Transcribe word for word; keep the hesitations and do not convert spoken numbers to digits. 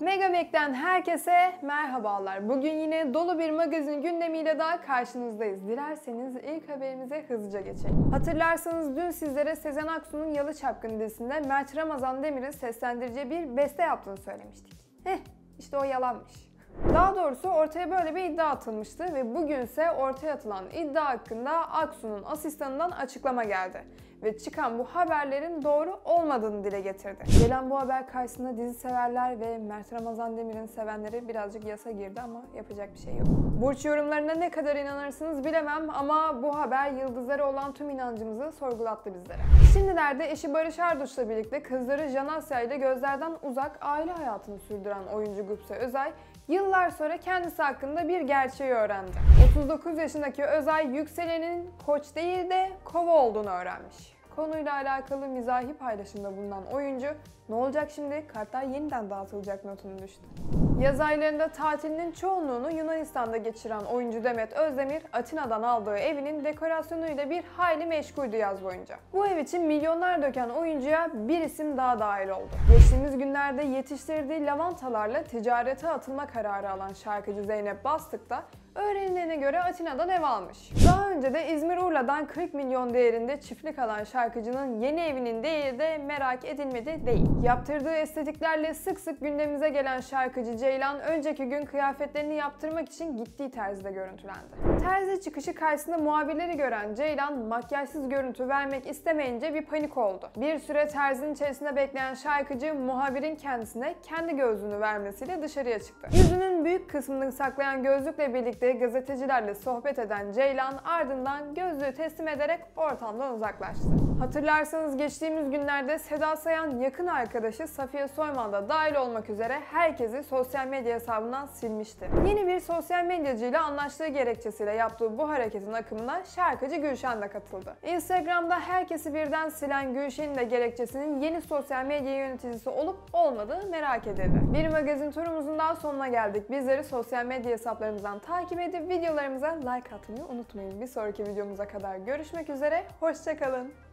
Megamek'ten herkese merhabalar. Bugün yine dolu bir magazin gündemiyle daha karşınızdayız. Dilerseniz ilk haberimize hızlıca geçelim. Hatırlarsanız dün sizlere Sezen Aksu'nun Yalı Çapkını dizisinde Mert Ramazan Demir'in seslendireceği bir beste yaptığını söylemiştik. Heh, işte o yalanmış. Daha doğrusu ortaya böyle bir iddia atılmıştı ve bugünse ortaya atılan iddia hakkında Aksu'nun asistanından açıklama geldi. Ve çıkan bu haberlerin doğru olmadığını dile getirdi. Gelen bu haber karşısında dizi severler ve Mert Ramazan Demir'in sevenleri birazcık yasa girdi ama yapacak bir şey yok. Burç yorumlarına ne kadar inanırsınız bilemem ama bu haber yıldızlara olan tüm inancımızı sorgulattı bizlere. Şimdilerde eşi Barış Arduç'la birlikte kızları Canasya ile gözlerden uzak aile hayatını sürdüren oyuncu Gupse Özay, yıllar sonra kendisi hakkında bir gerçeği öğrendi. otuz dokuz yaşındaki Özay, yükselenin Koç değil de Kova olduğunu öğrenmiş. Konuyla alakalı mizahi paylaşımda bulunan oyuncu, "Ne olacak şimdi? Kartlar yeniden dağıtılacak" notunu düştü. Yaz aylarında tatilinin çoğunluğunu Yunanistan'da geçiren oyuncu Demet Özdemir, Atina'dan aldığı evinin dekorasyonuyla bir hayli meşguldü yaz boyunca. Bu ev için milyonlar döken oyuncuya bir isim daha dahil oldu. Geçtiğimiz günlerde yetiştirdiği lavantalarla ticarete atılma kararı alan şarkıcı Zeynep Bastık da öğrenilene göre Atina'dan ev almış. Daha önce de İzmir Urla'dan kırk milyon değerinde çiftlik alan şarkıcının yeni evinin değeri de merak edilmedi değil. Yaptırdığı estetiklerle sık sık gündemimize gelen şarkıcı Ceylan, önceki gün kıyafetlerini yaptırmak için gittiği terzide görüntülendi. Terzi çıkışı karşısında muhabirleri gören Ceylan, makyajsız görüntü vermek istemeyince bir panik oldu. Bir süre terzinin içerisinde bekleyen şarkıcı, muhabirin kendisine kendi gözlüğünü vermesiyle dışarıya çıktı. Yüzünün büyük kısmını saklayan gözlükle birlikte gazetecilerle sohbet eden Ceylan ardından gözlüğü teslim ederek ortamdan uzaklaştı. Hatırlarsanız geçtiğimiz günlerde Seda Sayan yakın arkadaşı Safiye Soyman da dahil olmak üzere herkesi sosyal medya hesabından silmişti. Yeni bir sosyal medyacıyla anlaştığı gerekçesiyle yaptığı bu hareketin akımına şarkıcı Gülşen de katıldı. Instagram'da herkesi birden silen Gülşen'in de gerekçesinin yeni sosyal medya yöneticisi olup olmadığı merak edildi. Bir magazin turumuzun daha sonuna geldik. Bizleri sosyal medya hesaplarımızdan takip edip videolarımıza like atmayı unutmayın. Bir sonraki videomuza kadar görüşmek üzere, hoşça kalın.